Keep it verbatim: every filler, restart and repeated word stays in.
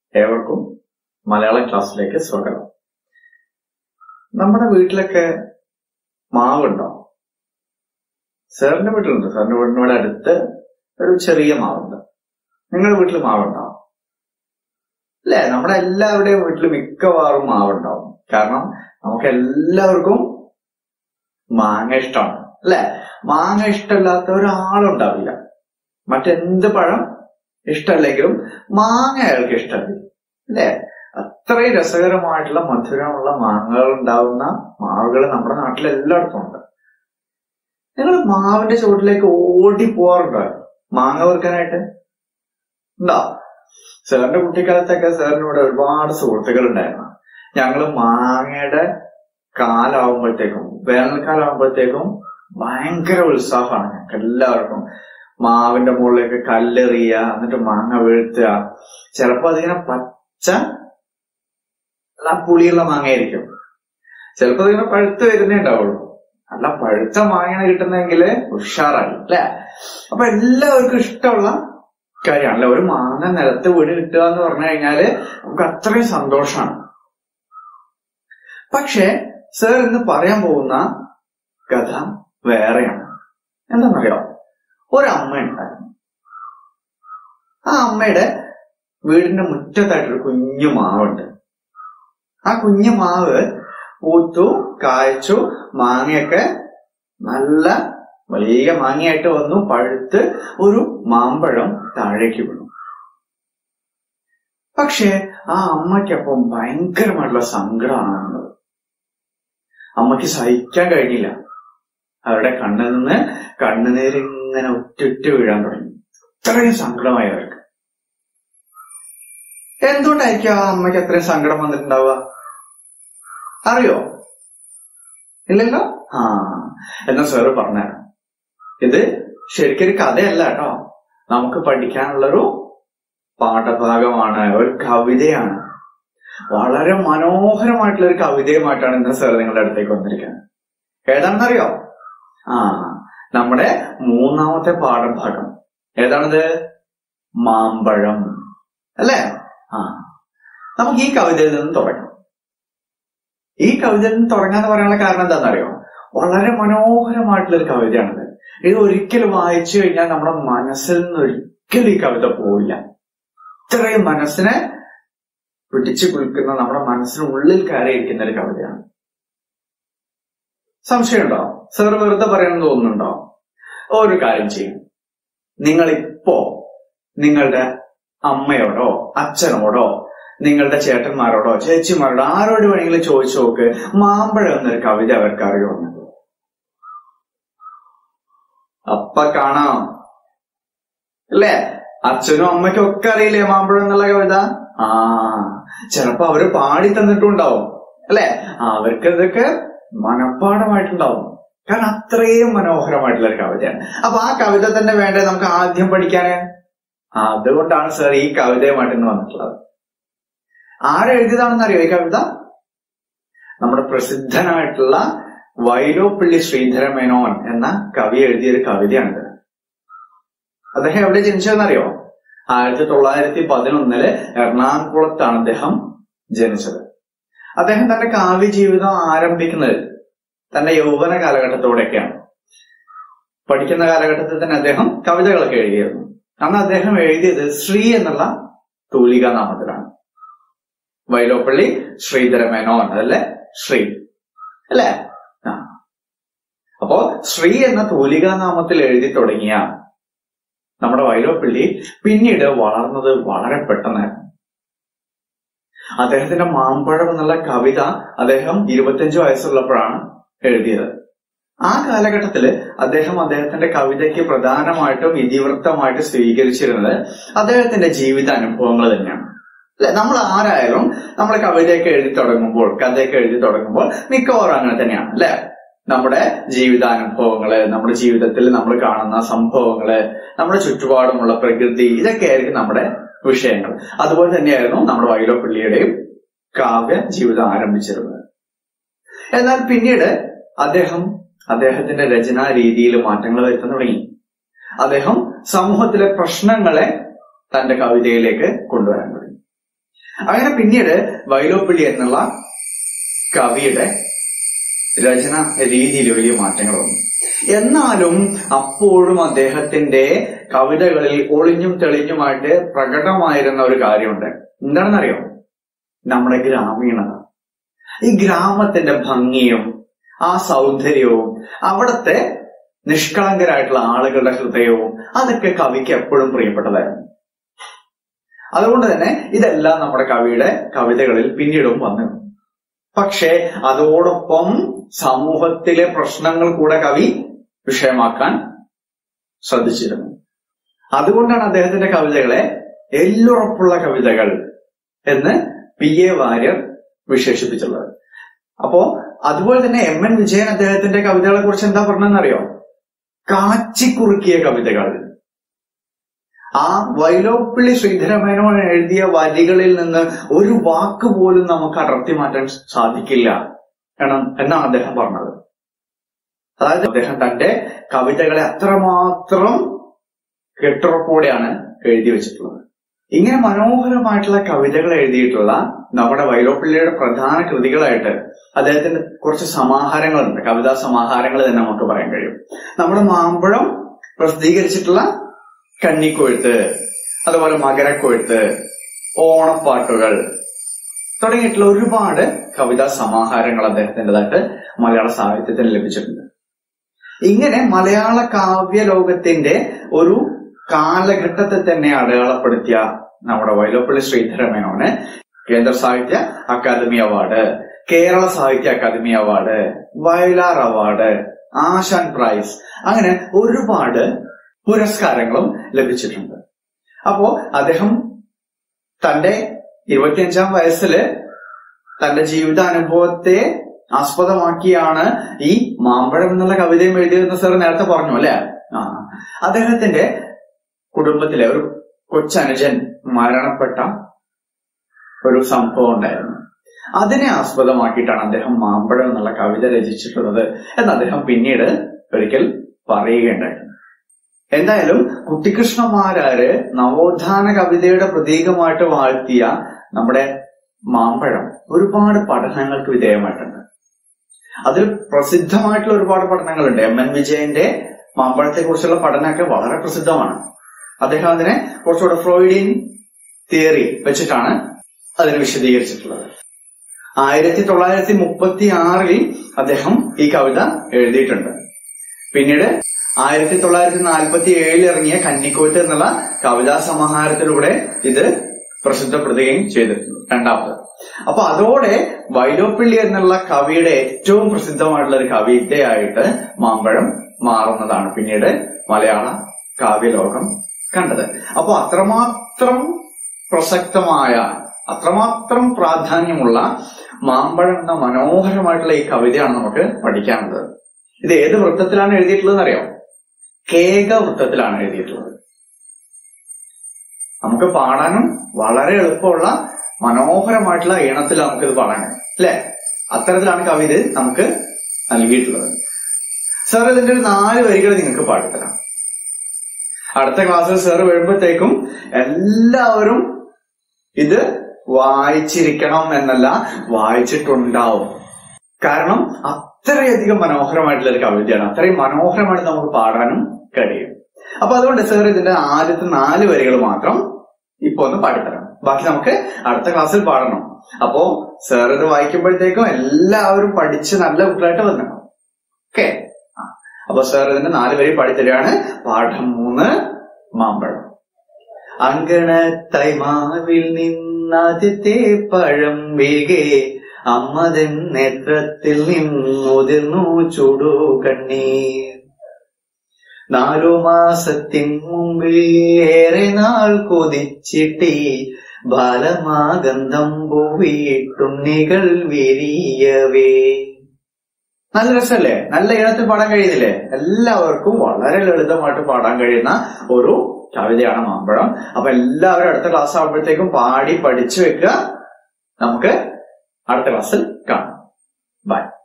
ഏവർക്കും മലയാളം ക്ലാസ്സിലേക്ക് സ്വാഗതം. നമ്മുടെ വീട്ടിലൊക്കെ മാവുണ്ടോ? സാറിന്റെ വീട്ടിലുണ്ട്. സാറിന്റെ വീടിനോട് അടുത്ത് ഒരു ചെറിയ മാവുണ്ട്. നിങ്ങളുടെ വീട്ടിൽ മാവുണ്ടോ? അല്ലേ? നമ്മുടെ എല്ലാവരുടെയും വീട്ടിൽ മിക്കവാറും മാവുണ്ടാവും. കാരണം നമുക്ക് എല്ലാവർക്കും മാങ്ങ ഇഷ്ടമാണ്, അല്ലെ? മാങ്ങ ഇഷ്ടമില്ലാത്ത ഒരാളുണ്ടാവില്ല. മറ്റെന്ത് പഴം ഇഷ്ടമല്ലെങ്കിലും മാങ്ങ അയാൾക്ക് ഇഷ്ടമല്ല, അല്ലെ? അത്രയും രസകരമായിട്ടുള്ള മധുരമുള്ള മാങ്ങകൾ ഉണ്ടാവുന്ന മാവുകൾ നമ്മുടെ നാട്ടിൽ എല്ലായിടത്തും ഉണ്ട്. നിങ്ങൾ മാവിന്റെ ചുവട്ടിലേക്ക് ഓടി പോവാറുണ്ടോ മാങ്ങ പെറുക്കാനായിട്ട്? ഉണ്ടോ? സാറിന്റെ കുട്ടിക്കാലത്തൊക്കെ സാറിന് ഇവിടെ ഒരുപാട് സുഹൃത്തുക്കൾ ഉണ്ടായിരുന്നു. ഞങ്ങള് മാങ്ങയുടെ കാലാവുമ്പോഴത്തേക്കും, വേനൽക്കാലാവുമ്പോഴത്തേക്കും ഭയങ്കര ഉത്സാഹമാണ് ഞങ്ങൾക്ക് എല്ലാവർക്കും. മാവിന്റെ മുകളിലേക്ക് കല്ലെറിയുക, എന്നിട്ട് മാങ്ങ വീഴ്ത്തുക. ചിലപ്പോ അതിങ്ങനെ പച്ച നല്ല പുളിയുള്ള മാങ്ങയായിരിക്കും, ചിലപ്പോ അതിങ്ങനെ പഴുത്ത് വരുന്നേ ഉണ്ടാവുള്ളൂ. നല്ല പഴുത്ത മാങ്ങ കിട്ടുന്നെങ്കിൽ ഉഷാറായി, അല്ലെ? അപ്പൊ എല്ലാവർക്കും ഇഷ്ടമുള്ള കാര്യമാണല്ലേ ഒരു മാങ്ങ നിലത്ത് വീണ് കിട്ടുക എന്ന് പറഞ്ഞു കഴിഞ്ഞാല് നമുക്ക് അത്രയും സന്തോഷമാണ്. പക്ഷെ സർ ഇന്ന് പറയാൻ പോകുന്ന കഥ വേറെയാണ്. എന്താണെന്നറിയോ? ഒരമ്മ ഉണ്ടായിരുന്നു. ആ അമ്മയുടെ വീടിന്റെ മുറ്റത്തായിട്ടൊരു കുഞ്ഞു മാവുണ്ട്. ആ കുഞ്ഞു മാവ് പൂത്തു കായ്ച്ചു, മാങ്ങയൊക്കെ നല്ല വലിയ മാങ്ങയായിട്ട് വന്നു, പഴുത്ത് ഒരു മാമ്പഴം താഴേക്ക് വീണു. പക്ഷെ ആ അമ്മയ്ക്കപ്പം ഭയങ്കരമായിട്ടുള്ള സങ്കടമാണ്. അമ്മയ്ക്ക് സഹിക്കാൻ കഴിഞ്ഞില്ല. അവരുടെ കണ്ണിൽ നിന്ന് കണ്ണുനീരിങ്ങനെ ഉറ്റുറ്റ് വീഴാൻ തുടങ്ങി. അത്രയും സങ്കടമായി അവർക്ക്. എന്തുകൊണ്ടായിരിക്കും ആ അമ്മയ്ക്ക് അത്രയും സങ്കടം വന്നിട്ടുണ്ടാവുക? അറിയോ? ഇല്ലല്ലോ. ആ എന്നാ സാറ് പറഞ്ഞുതരാം. ഇത് ശരിക്കൊരു കഥയല്ല കേട്ടോ, നമുക്ക് പഠിക്കാനുള്ളൊരു പാഠഭാഗമാണ്, ഒരു കവിതയാണ്. വളരെ മനോഹരമായിട്ടുള്ള ഒരു കവിതയുമായിട്ടാണ് ഇന്ന് സാർ നിങ്ങളുടെ അടുത്തേക്ക് വന്നിരിക്കുന്നത്. ഏതാണെന്നറിയോ? ആ നമ്മുടെ മൂന്നാമത്തെ പാഠഭാഗം. ഏതാണിത്? മാമ്പഴം, അല്ലേ? ആ നമുക്ക് ഈ കവിതയിൽ നിന്ന് തുടങ്ങാം. ഈ കവിതയിൽ നിന്ന് തുടങ്ങാന്ന് പറയാനുള്ള കാരണം എന്താണെന്നറിയോ? വളരെ മനോഹരമായിട്ടുള്ള ഒരു കവിതയാണിത്. ഇത് ഒരിക്കൽ വായിച്ചു കഴിഞ്ഞാൽ നമ്മുടെ മനസ്സിൽ നിന്ന് ഒരിക്കലും ഈ കവിത പോവില്ല. ഇത്രയും മനസ്സിനെ പിടിച്ചു കുളിക്കുന്ന, നമ്മുടെ മനസ്സിനുള്ളിൽ കയറിയിരിക്കുന്ന ഒരു കവിതയാണ്. സംശയമുണ്ടോ? സാർ വെറുതെ പറയണമെന്ന് തോന്നുന്നുണ്ടോ? ഒരു കാര്യം ചെയ്യും. നിങ്ങളിപ്പോ നിങ്ങളുടെ അമ്മയോടോ അച്ഛനോടോ നിങ്ങളുടെ ചേട്ടന്മാരോടോ ചേച്ചിമാരോടോ ആരോട് വേണമെങ്കിലും ചോദിച്ചു നോക്ക്, മാമ്പഴം എന്നൊരു കവിത അവർക്ക് അറിയുമെന്ന്. അപ്പ കാണാം, അല്ലേ? അച്ഛനും അമ്മയ്ക്കും ഒക്കെ അറിയില്ലേ മാമ്പഴം എന്നുള്ള കവിത? ആ ചിലപ്പോ അവര് പാടി തന്നിട്ടുണ്ടാവും, അല്ലെ? അവർക്ക് ഇതൊക്കെ മനഃപ്പാഠമായിട്ടുണ്ടാവും. കാരണം അത്രയും മനോഹരമായിട്ടുള്ള ഒരു കവിതയാണ്. അപ്പൊ ആ കവിത തന്നെ വേണ്ടേ നമുക്ക് ആദ്യം പഠിക്കാന്? അതുകൊണ്ടാണ് സാർ ഈ കവിതയുമായിട്ട് ഇന്ന് വന്നിട്ടുള്ളത്. ആരെഴുതിയതാണെന്നറിയോ ഈ കവിത? നമ്മുടെ പ്രസിദ്ധനായിട്ടുള്ള വൈലോപ്പിള്ളി ശ്രീധരമേനോൻ എന്ന കവി എഴുതിയൊരു കവിതയാണിത്. അദ്ദേഹം എവിടെ ജനിച്ചതെന്നറിയോ? ആയിരത്തി തൊള്ളായിരത്തി പതിനൊന്നില് എറണാകുളത്താണ് അദ്ദേഹം ജനിച്ചത്. അദ്ദേഹം തന്റെ കാവ്യ ജീവിതം ആരംഭിക്കുന്നത് തന്റെ യൗവന കാലഘട്ടത്തോടെയൊക്കെയാണ്. പഠിക്കുന്ന കാലഘട്ടത്തിൽ തന്നെ അദ്ദേഹം കവിതകളൊക്കെ എഴുതിയിരുന്നു. അന്ന് അദ്ദേഹം എഴുതിയത് ശ്രീ എന്നുള്ള തൂലികാ നാമത്തിലാണ്. വൈലോപ്പള്ളി ശ്രീധരമേനോൻ, അതല്ലേ? ശ്രീ, അല്ലേ? ആ അപ്പോ ശ്രീ എന്ന തൂലികാ നാമത്തിൽ എഴുതി തുടങ്ങിയ നമ്മുടെ വൈലോപ്പള്ളി പിന്നീട് വളർന്നത് വളരെ പെട്ടെന്നായിരുന്നു. അദ്ദേഹത്തിന്റെ മാമ്പഴം എന്നുള്ള കവിത അദ്ദേഹം ഇരുപത്തിയഞ്ചു വയസ്സുള്ളപ്പോഴാണ് എഴുതിയത്. ആ കാലഘട്ടത്തില് അദ്ദേഹം അദ്ദേഹത്തിന്റെ കവിതയ്ക്ക് പ്രധാനമായിട്ടും ഇതിവൃത്തമായിട്ട് സ്വീകരിച്ചിരുന്നത് അദ്ദേഹത്തിന്റെ ജീവിതാനുഭവങ്ങൾ തന്നെയാണ്, അല്ലെ? നമ്മൾ ആരായാലും നമ്മൾ കവിതയൊക്കെ എഴുതി തുടങ്ങുമ്പോൾ, കഥയൊക്കെ എഴുതി തുടങ്ങുമ്പോൾ മിക്കവാറും അങ്ങനെ തന്നെയാണ്, അല്ലെ? നമ്മുടെ ജീവിതാനുഭവങ്ങള്, നമ്മുടെ ജീവിതത്തിൽ നമ്മൾ കാണുന്ന സംഭവങ്ങള്, നമ്മുടെ ചുറ്റുപാടുമുള്ള പ്രകൃതി, ഇതൊക്കെ ആയിരിക്കും നമ്മുടെ വിഷയങ്ങൾ. അതുപോലെ തന്നെയായിരുന്നു നമ്മുടെ വൈലോപ്പിള്ളിയുടെയും കാവ്യ ജീവിതം ആരംഭിച്ചിരുന്നത്. എന്നാൽ പിന്നീട് അദ്ദേഹം അദ്ദേഹത്തിന്റെ രചനാ രീതിയിൽ മാറ്റങ്ങൾ വരുത്താൻ തുടങ്ങി. അദ്ദേഹം സമൂഹത്തിലെ പ്രശ്നങ്ങളെ തന്റെ കവിതയിലേക്ക് കൊണ്ടുവരാൻ തുടങ്ങി. അങ്ങനെ പിന്നീട് വൈലോപ്പിള്ളി എന്നുള്ള കവിയുടെ രചന രീതിയിൽ വലിയ മാറ്റങ്ങൾ വന്നു. എന്നാലും അപ്പോഴും അദ്ദേഹത്തിന്റെ കവിതകളിൽ ഒളിഞ്ഞും തെളിഞ്ഞുമായിട്ട് പ്രകടമായിരുന്ന ഒരു കാര്യമുണ്ട്. എന്താണെന്നറിയോ? നമ്മുടെ ഗ്രാമീണത. ഈ ഗ്രാമത്തിന്റെ ഭംഗിയും ആ സൗന്ദര്യവും അവിടത്തെ നിഷ്കളങ്കരായിട്ടുള്ള ആളുകളുടെ ഹൃദയവും അതൊക്കെ കവിക്ക് എപ്പോഴും പ്രിയപ്പെട്ടതായിരുന്നു. അതുകൊണ്ട് തന്നെ ഇതെല്ലാം നമ്മുടെ കവിയുടെ കവിതകളിൽ പിന്നീടും വന്നു. പക്ഷെ അതോടൊപ്പം സമൂഹത്തിലെ പ്രശ്നങ്ങൾ കൂടെ കവി വിഷയമാക്കാൻ ശ്രദ്ധിച്ചിരുന്നു. അതുകൊണ്ടാണ് അദ്ദേഹത്തിന്റെ കവിതകളെ എല്ലുറപ്പുള്ള കവിതകൾ എന്ന് പി എ വാര്യർ വിശേഷിപ്പിച്ചുള്ളത്. അപ്പോ അതുപോലെ തന്നെ എം എൻ വിജയൻ അദ്ദേഹത്തിന്റെ കവിതകളെ കുറിച്ച് എന്താ പറഞ്ഞതെന്നറിയോ? കാച്ചിക്കുറുക്കിയ കവിതകൾ. ആ വൈലോപ്പിള്ളി ശ്രീധരമേനോൻ എഴുതിയ വരികളിൽ നിന്ന് ഒരു വാക്ക് പോലും നമുക്ക് അടർത്തി മാറ്റാൻ സാധിക്കില്ല എന്നാണ് അദ്ദേഹം പറഞ്ഞത്. അതായത് അദ്ദേഹം തന്റെ കവിതകളെ അത്രമാത്രം കെട്ടുറപ്പോടെയാണ് എഴുതി വെച്ചിട്ടുള്ളത്. ഇങ്ങനെ മനോഹരമായിട്ടുള്ള കവിതകൾ എഴുതിയിട്ടുള്ള നമ്മുടെ വൈലോപ്പിള്ളിയുടെ പ്രധാന കൃതികളായിട്ട് അദ്ദേഹത്തിന്റെ കുറച്ച് സമാഹാരങ്ങളുണ്ട്. കവിതാ സമാഹാരങ്ങൾ തന്നെ നമുക്ക് പറയാൻ കഴിയും. നമ്മുടെ മാമ്പഴം പ്രസിദ്ധീകരിച്ചിട്ടുള്ള കന്നിക്കൊഴുത്ത്, അതുപോലെ മകരക്കൊഴുത്ത്, ഓണപ്പാട്ടുകൾ തുടങ്ങിയിട്ടുള്ള ഒരുപാട് കവിതാ സമാഹാരങ്ങൾ അദ്ദേഹത്തിൻ്റെതായിട്ട് മലയാള സാഹിത്യത്തിന് ലഭിച്ചിട്ടുണ്ട്. ഇങ്ങനെ മലയാള കാവ്യ ലോകത്തിന്റെ ഒരു കാലഘട്ടത്തെ തന്നെ അടയാളപ്പെടുത്തിയ നമ്മുടെ വൈലോപ്പിള്ളി ശ്രീധരമേനോന് കേന്ദ്ര സാഹിത്യ academy award, Kerala Sahitya academy award, Vayalar award, Asan prize, അങ്ങനെ ഒരുപാട് പുരസ്കാരങ്ങളും ലഭിച്ചിട്ടുണ്ട്. അപ്പോ അദ്ദേഹം തന്റെ ഇരുപത്തിയഞ്ചാം വയസ്സില് തന്റെ ജീവിതാനുഭവത്തെ ആസ്പദമാക്കിയാണ് ഈ മാമ്പഴം എന്നുള്ള കവിതയും എഴുതിയതെന്ന് സാർ നേരത്തെ പറഞ്ഞു അല്ലെ? ആ അദ്ദേഹത്തിന്റെ കുടുംബത്തിലെ ഒരു കൊച്ചനുജൻ മരണപ്പെട്ട ഒരു സംഭവം ഉണ്ടായിരുന്നു. അതിനെ ആസ്പദമാക്കിയിട്ടാണ് അദ്ദേഹം മാമ്പഴം എന്നുള്ള കവിത രചിച്ചിട്ടുള്ളത് എന്ന് അദ്ദേഹം പിന്നീട് ഒരിക്കൽ പറയുകയുണ്ടായിരുന്നു. എന്തായാലും കുട്ടിക്കൃഷ്ണമാരാര് നവോത്ഥാന കവിതയുടെ പ്രതീകമായിട്ട് വാഴ്ത്തിയ നമ്മുടെ മാമ്പഴം ഒരുപാട് പഠനങ്ങൾക്ക് വിധേയമായിട്ടുണ്ട്. അതിൽ പ്രസിദ്ധമായിട്ടുള്ള ഒരുപാട് പഠനങ്ങളുണ്ട്. എം എൻ വിജയന്റെ മാമ്പഴത്തെ കുറിച്ചുള്ള പഠനമൊക്കെ വളരെ പ്രസിദ്ധമാണ്. അദ്ദേഹം അതിനെ കുറച്ചുകൂടെ ഫ്രോയിഡിയൻ തിയറി വെച്ചിട്ടാണ് അതിനെ വിശദീകരിച്ചിട്ടുള്ളത്. ആയിരത്തി തൊള്ളായിരത്തി മുപ്പത്തി ആറിൽ അദ്ദേഹം ഈ കവിത എഴുതിയിട്ടുണ്ട്. പിന്നീട് ആയിരത്തി തൊള്ളായിരത്തി നാൽപ്പത്തി ഏഴിൽ ഇറങ്ങിയ കന്നിക്കൊഴുത്ത് എന്നുള്ള കവിതാ സമാഹാരത്തിലൂടെ ഇത് പ്രസിദ്ധപ്പെടുത്തുകയും ചെയ്തിട്ടുണ്ട്, രണ്ടാമത്. അപ്പൊ അതോടെ വൈലോപ്പിള്ളി എന്നുള്ള കവിയുടെ ഏറ്റവും പ്രസിദ്ധമായിട്ടുള്ള ഒരു കവിതയായിട്ട് മാമ്പഴം മാറുന്നതാണ് പിന്നീട് മലയാള കാവ്യലോകം കണ്ടത്. അപ്പൊ അത്രമാത്രം പ്രസക്തമായ, അത്രമാത്രം പ്രാധാന്യമുള്ള മാമ്പഴം എന്ന മനോഹരമായിട്ടുള്ള ഈ കവിതയാണ് നമുക്ക് പഠിക്കാനുള്ളത്. ഇത് ഏത് വൃത്തത്തിലാണ് എഴുതിയിട്ടുള്ളതെന്ന് അറിയാം? കേക വൃത്തത്തിലാണ് എഴുതിയിട്ടുള്ളത്. നമുക്ക് പാടാനും വളരെ എളുപ്പമുള്ള മനോഹരമായിട്ടുള്ള ഈണത്തിൽ നമുക്കിത് പാടാൻ കഴിയും അല്ലെ? അത്തരത്തിലാണ് കവിത നമുക്ക് നൽകിയിട്ടുള്ളത്. സാർ ഇതിന്റെ ഒരു നാല് വരികൾ നിങ്ങൾക്ക് പാടിത്തരാം. അടുത്ത ക്ലാസ്സിൽ സാർ വരുമ്പോഴത്തേക്കും എല്ലാവരും ഇത് വായിച്ചിരിക്കണം എന്നല്ല, വായിച്ചിട്ടുണ്ടാവും. കാരണം അത്രയധികം മനോഹരമായിട്ടുള്ള ഒരു കവിതയാണ്. അത്രയും മനോഹരമായിട്ട് നമുക്ക് പാടാനും കഴിയും. അപ്പൊ അതുകൊണ്ട് സാർ ഇതിന്റെ ആദ്യത്തെ നാല് വരികൾ മാത്രം ഇപ്പൊ ഒന്ന് പാടിത്തരാം. ബാക്കി നമുക്ക് അടുത്ത ക്ലാസ്സിൽ പാടണം. അപ്പോ സാർ ഇത് വായിക്കുമ്പോഴത്തേക്കും എല്ലാവരും പഠിച്ച് നല്ല കുട്ടികളായിട്ട് വരണം. ഓക്കെ. അപ്പൊ സാർ ഇതിന്റെ നാല് വരി പാടിത്തരാണ്. പാഠം മൂന്ന്, മാമ്പഴം. അങ്കണത്തൈമാവിൽ നിന്നാദ്യത്തെ പഴം വീകെ അമ്മതൻ നേത്രത്തിൽ നിന്നുതിർന്നു ചൂടു കണ്ണീർ. നാലു മാസത്തിൻ മുമ്പിൽ ഏറെ നാൾ കൊതിച്ചിട്ടി ബാലമാഗന്ധം പൂവിട്ടുണ്ണികൾ വിരിയവേ. നല്ല രസമല്ലേ? നല്ല ഈണത്തിൽ പാടാൻ കഴിയുന്നില്ലേ? എല്ലാവർക്കും വളരെ ലളിതമായിട്ട് പാടാൻ കഴിയുന്ന ഒരു കവിതയാണ് മാമ്പഴം. അപ്പൊ എല്ലാവരും അടുത്ത ക്ലാസ് ആകുമ്പോഴത്തേക്കും പാടി പഠിച്ചു വെക്കുക. നമുക്ക് അടുത്ത ക്ലാസ്സിൽ കാണാം. ബൈ.